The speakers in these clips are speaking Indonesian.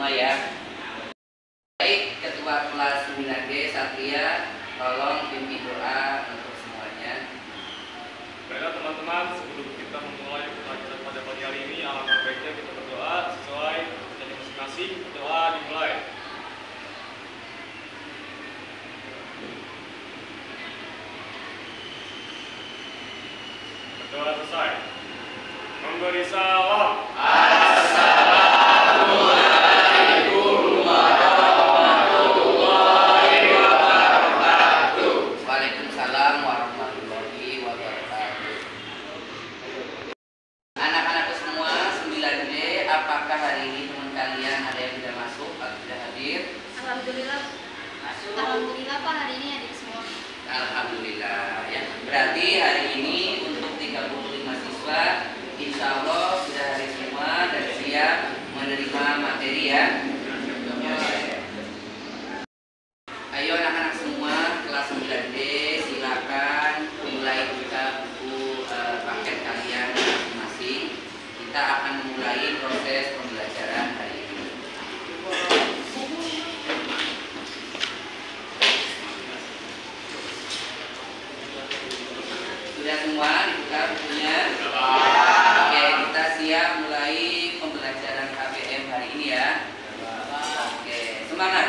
semua ya. Baik, Ketua kelas 9D Satria, tolong pimpin doa untuk semuanya. Baiklah teman-teman, sebelum kita memulai pelajaran pada pagi hari ini, alangkah baiknya kita berdoa sesuai kepercayaan masing-masing. Doa dimulai. Berdoa selesai. Memberi salam. Assalamualaikum warahmatullahi wabarakatuh. Waalaikumsalam warahmatullahi wabarakatuh. Anak-anakku semua 9D, apakah hari ini teman kalian ada yang sudah masuk atau sudah hadir? Alhamdulillah. Masuk. Alhamdulillah Pak, hari ini hadir semua. Alhamdulillah ya. Berarti hari ini untuk 35 siswa insya Allah sudah hadir semua dan siap menerima materi ya. Ayo anak-anak semua kelas 9D, silakan mulai buka buku paket kalian masing-masing. Kita akan memulai proses pembelajaran hari ini. Sudah semua dibuka bukunya? Oke, kita siap mulai pembelajaran KBM hari ini ya. Oke, semangat.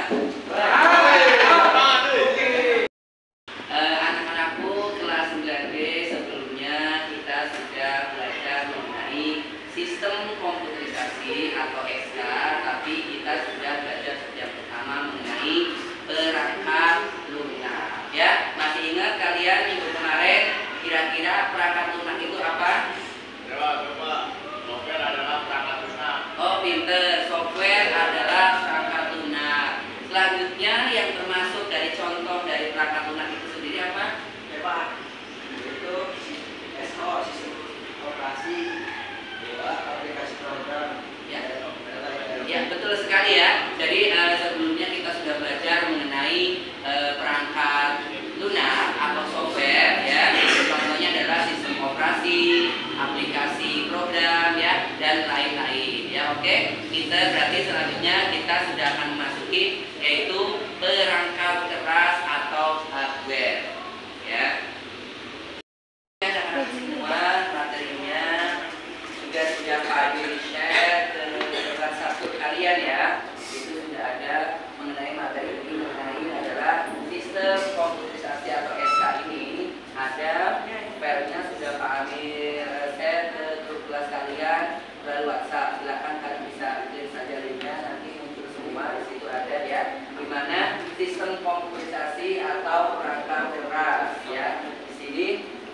Anak-anakku kelas 9D, sebelumnya kita sudah belajar mengenai sistem komputerisasi atau SK, tapi kita sudah belajar yang pertama mengenai perangkat lunak. Ya, masih ingat kalian minggu kemarin kira-kira perangkat lunak itu apa? Software adalah perangkat lunak. Oh, pinter. Software adalah perangkat lunak. Selanjutnya yang termasuk dari contoh dari perangkat lunak itu sendiri apa? Itu SO, sistem operasi, aplikasi program. Ya, betul sekali ya. Jadi sebelumnya kita sudah belajar mengenai perangkat lunak atau software ya. Contohnya adalah sistem operasi, aplikasi program ya, dan lain-lain ya. Oke, kita berarti selanjutnya kita sudah akan memasuki yaitu perangkat keras atau hardware ya. Anak-anak semua materinya juga sudah hadir share ke kelas 1 kalian ya. Itu sudah ada mengenai materi ini, mengenai adalah sistem komputerisasi atau SK ini. Ada filenya sudah Pak Amir share ke grup kelas kalian melalui WhatsApp. Silakan kalian bisa klik saja linknya, nanti muncul semua di situ ada ya. Dimana sistem komputerisasi atau perangkat keras ya. Di sini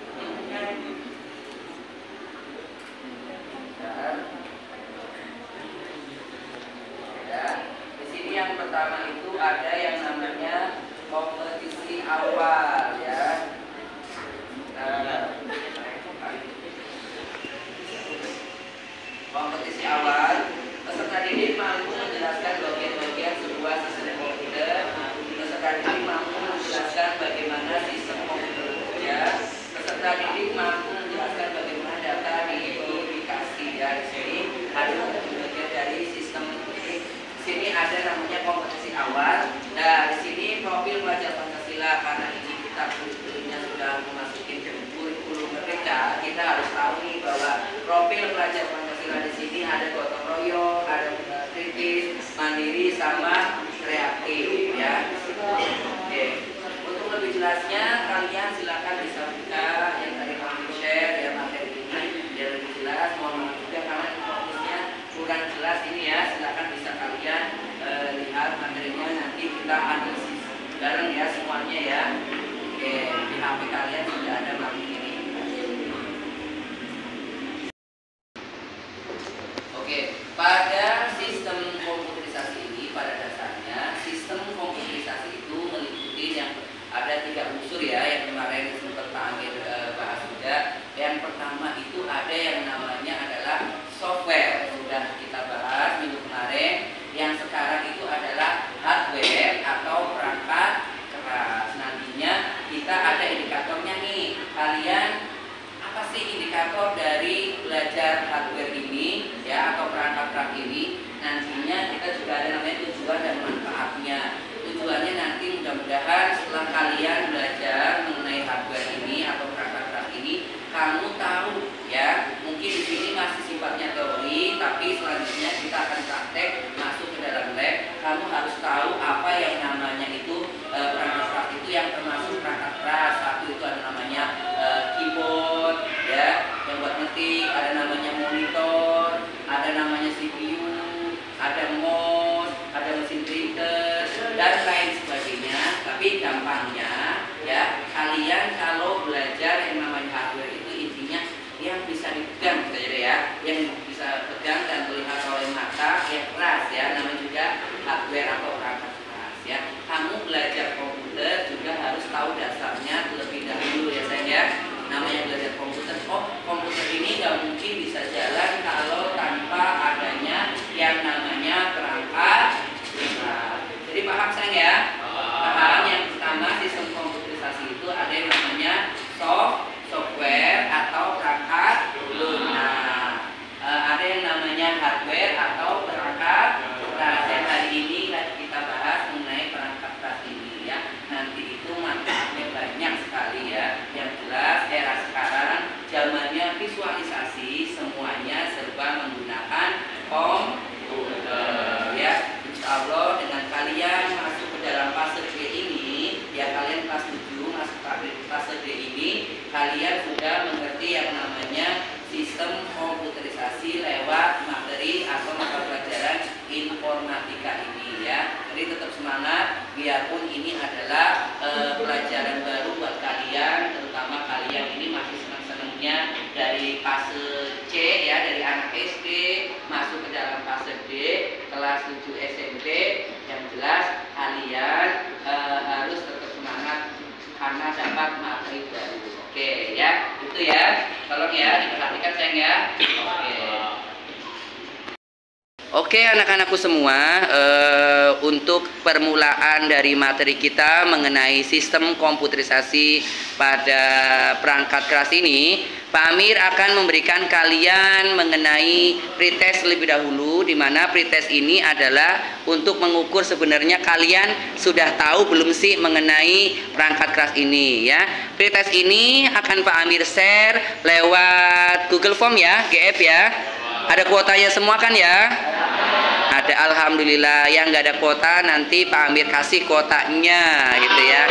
ya. Di sini yang pertama itu ada yang namanya kompetisi awal ya. Kompetisi awal, peserta didik mampu menjelaskan bagian-bagian sebuah sistem komputer. Peserta didik mampu menjelaskan bagaimana sistem komputer bekerja. Peserta didik mampu menjelaskan bagaimana data diidentifikasi ya. Di sini ada bagian dari sistem. Di sini ada namanya kompetisi awal. Nah, di sini profil pelajar Pancasila, karena ini kita kurikulumnya sudah memasuki kurikulum merdeka, kita harus tahu nih bahwa profil pelajar Pancasila di sini ada gotong royong, ada kritis, mandiri, sama kreatif ya. Oke. Untuk lebih jelasnya kalian silakan bisa buka yang tadi kami share ya materi ini biar lebih jelas. Mohon maaf juga karena fokusnya kurang jelas ini ya. Silakan bisa kalian lihat materinya, nanti kita analisis bareng ya semuanya ya. Oke, di HP kalian sudah ada materi ini. Oke, pada sistem komputerisasi ini pada dasarnya sistem komputerisasi itu meliputi yang ada 3 unsur ya, yang kemarin sempat Pak Amir bahas juga. Yang pertama itu ada yang namanya adalah software, sudah kita bahas minggu kemarin. Yang sekarang itu adalah hardware atau perangkat keras. Nantinya kita ada indikatornya nih, kalian mudah-mudahan setelah kalian belajar mengenai hardware ini atau perangkat keras ini, kamu tahu ya, mungkin di sini masih sifatnya teori, tapi selanjutnya kita akan praktek masuk ke dalam lab. Kamu harus tahu apa yang namanya itu perangkat keras itu yang termasuk perangkat keras. Satu itu ada namanya keyboard ya, yang buat ngetik, ada namanya monitor, ada namanya CPU, ada mouse, ada mesin printer dan lain sebagainya. Tapi gampangnya ya, kalian kalau belajar yang namanya hardware itu intinya yang bisa dipegang saja ya, yang bisa pegang dan terlihat oleh mata, yang keras ya, namanya juga hardware atau perangkat keras ya. Kamu belajar komputer juga harus tahu dasarnya terlebih dahulu ya sayang ya. Namanya belajar komputer, komputer ini nggak mungkin bisa jalan kalau tanpa adanya yang namanya perangkat keras. Jadi paham sayang ya? Paham. Yang pertama, sistem komputerisasi itu ada yang namanya software atau perangkat lunak. Ada yang namanya hardware atau perangkat keras. Yang hari ini kita bahas mengenai perangkat keras ini ya. Nanti itu manfaatnya banyak sekali ya. Yang jelas era sekarang zamannya visualisasi, semuanya serba menggunakan komputer ya. Insya Allah dengan kalian masuk ke dalam fase D ini ya, kalian kelas 7 masuk ke fase D ini, kalian sudah mengerti yang namanya sistem komputerisasi lewat materi atau mata pelajaran informatika ini ya. Jadi tetap semangat, biarpun ini adalah pelajaran baru buat kalian, terutama kalian ini masih senang-senangnya dari fase C ya, dari anak SD masuk ke dalam fase D, kelas 7 SMP. Yang jelas kalian harus tetap semangat karena dapat materi baru. Oke ya, itu ya, tolong ya diperhatikan sayang ya. Oke anak-anakku semua, untuk permulaan dari materi kita mengenai sistem komputerisasi pada perangkat keras ini, Pak Amir akan memberikan kalian mengenai pretest lebih dahulu, di mana pretest ini adalah untuk mengukur sebenarnya kalian sudah tahu belum sih mengenai perangkat keras ini ya. Pretest ini akan Pak Amir share lewat Google Form ya, GF ya. Ada kuotanya semua kan ya? Ada, alhamdulillah. Yang nggak ada kuota nanti Pak Amir kasih kuotanya gitu ya.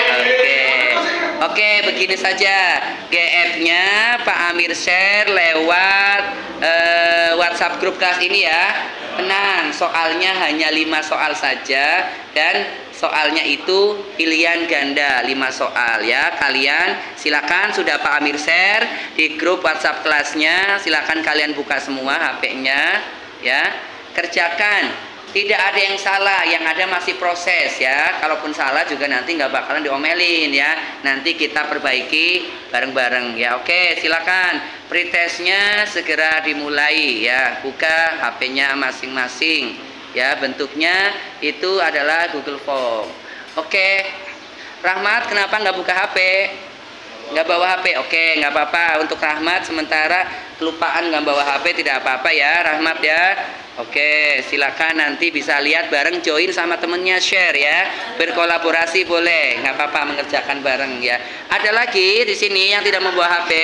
Oke, begini saja. GF-nya Pak Amir share lewat WhatsApp grup kelas ini ya. Tenang, soalnya hanya 5 soal saja dan soalnya itu pilihan ganda 5 soal ya. Kalian silakan, sudah Pak Amir share di grup WhatsApp kelasnya, silakan kalian buka semua HP-nya ya, kerjakan. Tidak ada yang salah, yang ada masih proses ya. Kalaupun salah juga nanti nggak bakalan diomelin ya. Nanti kita perbaiki bareng-bareng ya. Oke, silakan. Pretestnya segera dimulai ya. Buka HP-nya masing-masing ya. Bentuknya itu adalah Google Form. Oke. Rahmat, kenapa nggak buka HP? Nggak bawa HP? Oke, nggak apa-apa. Untuk Rahmat sementara kelupaan nggak bawa HP tidak apa-apa ya, Rahmat ya. Oke, silakan nanti bisa lihat bareng, join sama temennya, share ya, berkolaborasi boleh, nggak apa-apa, mengerjakan bareng ya. Ada lagi di sini yang tidak membawa HP?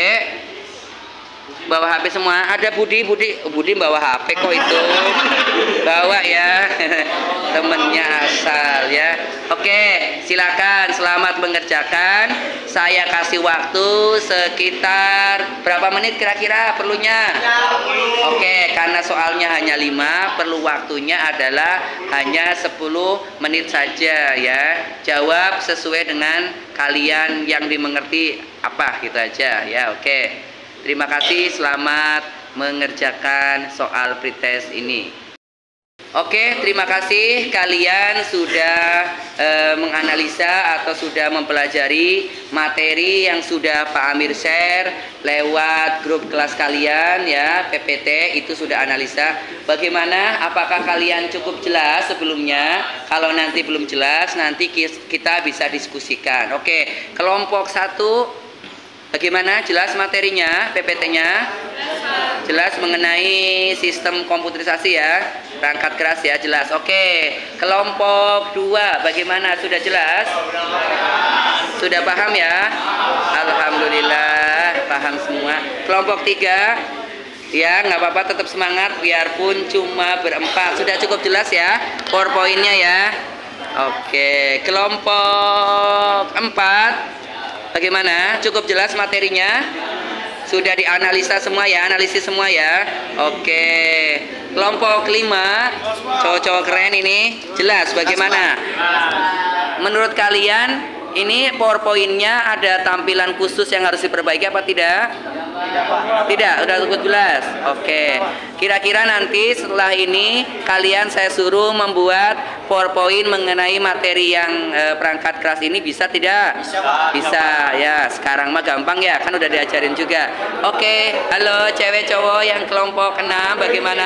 Bawa HP semua? Ada Budi bawa HP kok itu, bawa ya, temennya asal ya. Oke, silakan, selamat mengerjakan. Saya kasih waktu sekitar berapa menit kira-kira perlunya? Oke, karena soalnya hanya 5, perlu waktunya adalah hanya 10 menit saja ya. Jawab sesuai dengan kalian yang dimengerti apa gitu aja ya. Oke, terima kasih, selamat mengerjakan soal pretest ini. Oke, terima kasih kalian sudah menganalisa atau sudah mempelajari materi yang sudah Pak Amir share lewat grup kelas kalian ya, PPT itu sudah analisa. Bagaimana? Apakah kalian cukup jelas sebelumnya? Kalau nanti belum jelas, nanti kita bisa diskusikan. Oke, kelompok 1 bagaimana? Jelas materinya, PPT-nya? Jelas mengenai sistem komputerisasi ya, perangkat keras ya, jelas. Oke, kelompok 2 bagaimana? Sudah jelas? Sudah paham ya? Alhamdulillah, paham semua. Kelompok 3, ya nggak apa-apa, tetap semangat biarpun cuma berempat. Sudah cukup jelas ya PowerPoint-nya ya. Oke, kelompok 4 bagaimana? Cukup jelas materinya? Sudah dianalisa semua ya, analisis semua ya. Oke. Kelompok 5, cowok-cowok keren ini, jelas bagaimana? Menurut kalian ini PowerPoint-nya ada tampilan khusus yang harus diperbaiki apa tidak? Tidak, udah cukup jelas. Oke. Kira-kira nanti setelah ini kalian saya suruh membuat PowerPoint mengenai materi yang perangkat keras ini, bisa tidak? Bisa ya. Sekarang mah gampang ya, kan udah diajarin juga. Oke, halo cewek cowok yang kelompok 6 bagaimana?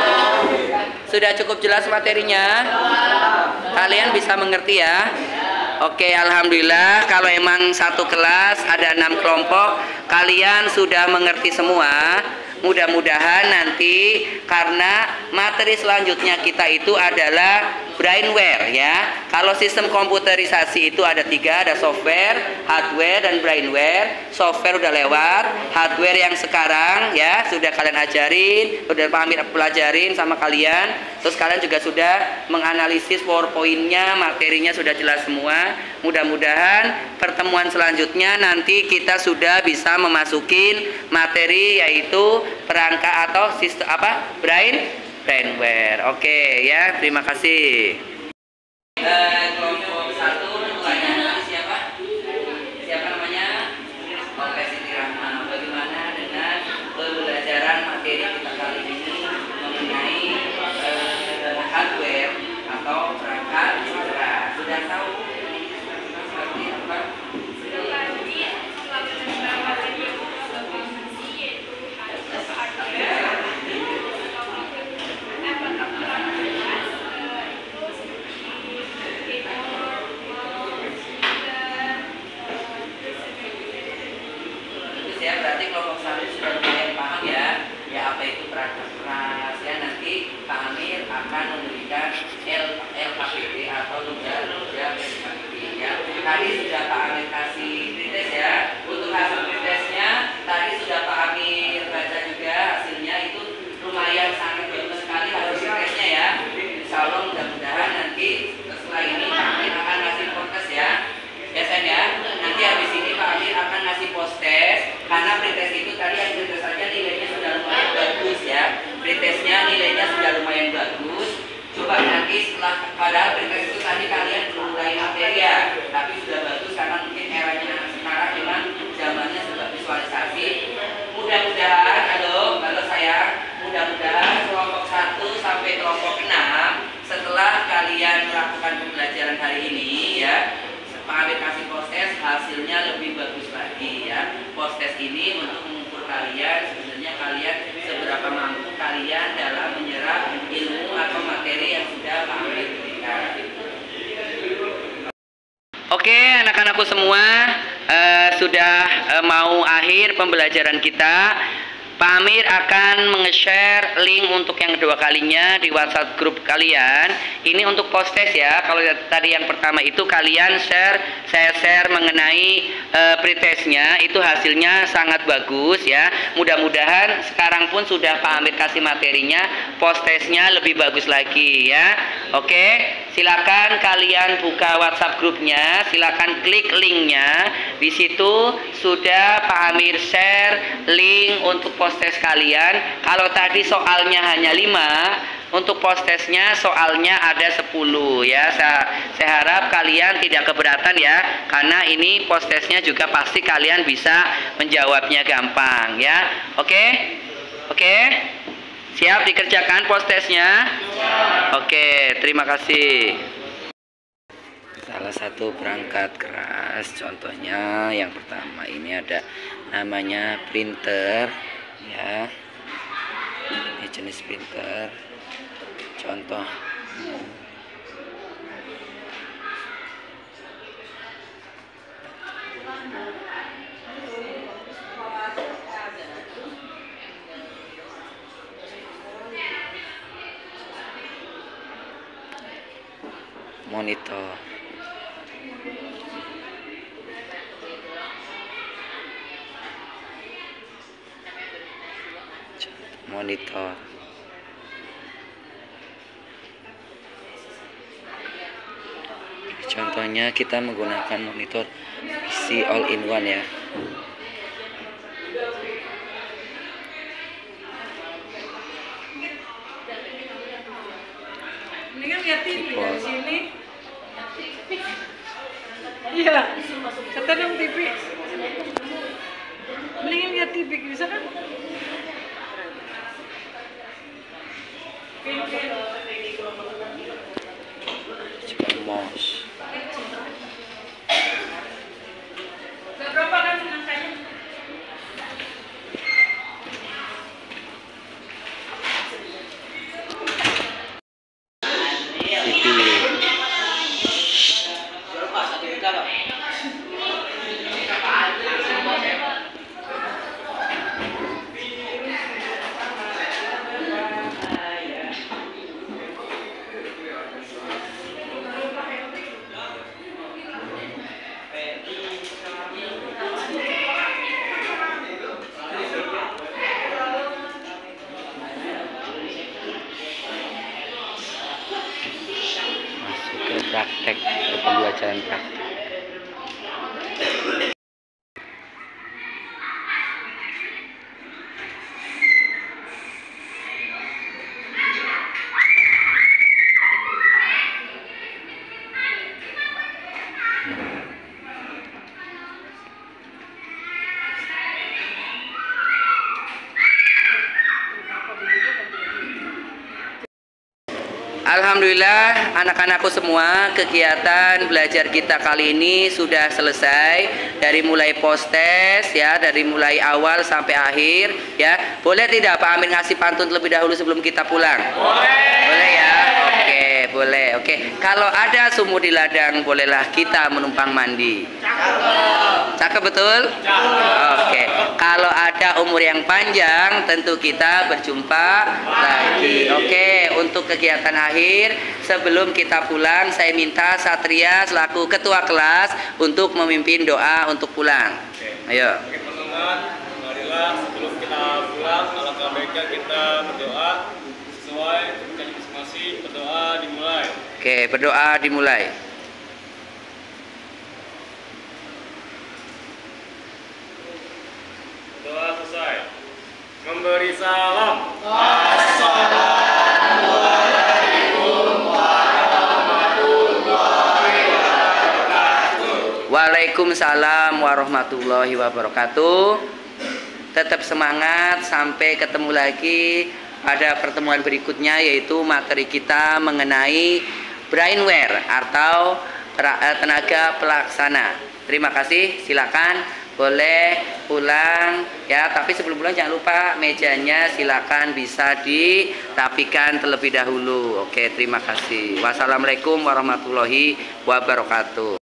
Sudah cukup jelas materinya? Kalian bisa mengerti ya? Oke, alhamdulillah. Kalau emang satu kelas ada 6 kelompok, kalian sudah mengerti semua. Mudah-mudahan nanti, karena materi selanjutnya kita itu adalah brainware ya. Kalau sistem komputerisasi itu ada 3, ada software, hardware, dan brainware. Software udah lewat, hardware yang sekarang ya sudah kalian ajarin, udah Pak Amir pelajarin sama kalian. Terus kalian juga sudah menganalisis PowerPoint-nya, materinya sudah jelas semua. Mudah-mudahan pertemuan selanjutnya nanti kita sudah bisa memasukin materi yaitu perangkat atau sistem apa? Brainware. Oke ya, terima kasih. Kelompok 1 ketuanya siapa? Siapa namanya? Oke, Siti Rahma. Bagaimana dengan pembelajaran materi kita kali ini mengenai hardware atau perangkat keras? Sudah tahu seperti apa? Ya, berarti kelompok 1 sudah lumayan paham ya. Ya, apa itu perangkat keras ya. Nanti Pak Amir akan memberikan LKPD atau Luja PKPD ya. Tadi sudah Pak Amir kasih pretest ya. Untuk hasil pretestnya tadi sudah Pak Amir baca juga, hasilnya itu lumayan sangat bagus sekali hasil pretestnya ya. Insya Allah mudah-mudahan nanti setelah ini Pak Amir akan ngasih podcast ya. Ya Sen ya. Nanti habis ini Pak Amir akan ngasih post-test. Karena pretest itu tadi yang pretest saja nilainya sudah lumayan bagus ya. Pretestnya nilainya sudah lumayan bagus. Coba nanti setelah, padahal pretest itu tadi kalian belum mulai materi ya, tapi sudah bagus karena mungkin eranya anak sekarang memang zamannya sudah visualisasi. Mudah-mudahan, halo sayang, mudah-mudahan kelompok 1 sampai kelompok 6 setelah kalian melakukan pembelajaran hari ini ya, Pak Amir kasih post-test, hasilnya lebih bagus lagi ya. Post-test ini untuk mengukur kalian sebenarnya kalian seberapa mampu kalian dalam menyerap ilmu atau materi yang sudah Pak Amir berikan. Oke, anak-anakku semua, sudah mau akhir pembelajaran kita. Pak Amir akan menge-share link untuk yang kedua kalinya di WhatsApp grup kalian. Ini untuk post-test ya. Kalau tadi yang pertama itu kalian saya share mengenai pretestnya, itu hasilnya sangat bagus ya. Mudah-mudahan sekarang pun sudah Pak Amir kasih materinya, post-testnya lebih bagus lagi ya. Oke, silakan kalian buka WhatsApp grupnya, silakan klik linknya. Di situ sudah Pak Amir share link untuk post-test kalian. Kalau tadi soalnya hanya 5, untuk post-testnya soalnya ada 10 ya. Saya harap kalian tidak keberatan ya, karena ini post-testnya juga pasti kalian bisa menjawabnya gampang ya. Oke, siap dikerjakan post-testnya? Oke, terima kasih. Salah satu perangkat keras, contohnya yang pertama ini ada namanya printer ya. Ini jenis printer. Contoh monitor. Monitor. Contohnya kita menggunakan monitor PC all-in-one ya. Mendingan lihat TV dari sini. Iya, kata dong TV. Mendingan lihat TV bisa kan? Mouse. Berapa kan angkanya? Praktek ke pembelajaran praktek. Alhamdulillah anak-anakku semua, kegiatan belajar kita kali ini sudah selesai. Dari mulai post test ya, dari mulai awal sampai akhir ya. Boleh tidak Pak Amir ngasih pantun terlebih dahulu sebelum kita pulang? Boleh. Boleh ya. Oke, boleh. Oke. Kalau ada sumur di ladang, bolehlah kita menumpang mandi. Cakep betul? Oke. Kalau ada umur yang panjang, tentu kita berjumpa lagi. Oke, untuk kegiatan akhir sebelum kita pulang, saya minta Satria selaku ketua kelas untuk memimpin doa untuk pulang. Ayo. Oke teman-teman, marilah sebelum kita pulang, alangkah baiknya kita berdoa sesuai kebutuhan masing-masing. Berdoa dimulai. Oke, berdoa dimulai. Doa selesai. Memberi salam. Waalaikumsalam warahmatullahi wabarakatuh. Tetap semangat, sampai ketemu lagi pada pertemuan berikutnya, yaitu materi kita mengenai brainware atau tenaga pelaksana. Terima kasih, silakan boleh pulang ya, tapi sebelum pulang jangan lupa mejanya silakan bisa dirapikan terlebih dahulu. Oke, terima kasih. Wassalamualaikum warahmatullahi wabarakatuh.